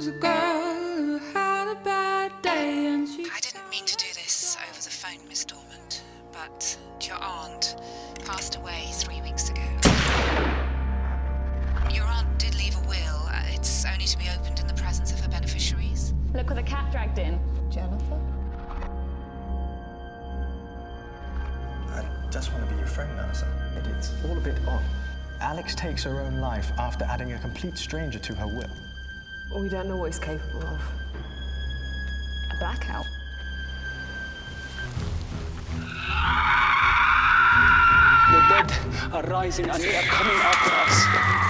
was a girl who had a bad day and she... I didn't mean to do this over the phone, Miss Dormant, but your aunt passed away 3 weeks ago. Your aunt did leave a will. It's only to be opened in the presence of her beneficiaries. Look what the cat dragged in. Jennifer? I just want to be your friend now, sir. It's all a bit odd. Alex takes her own life after adding a complete stranger to her will. Well, we don't know what he's capable of. A blackout. The dead are rising and they are coming after us.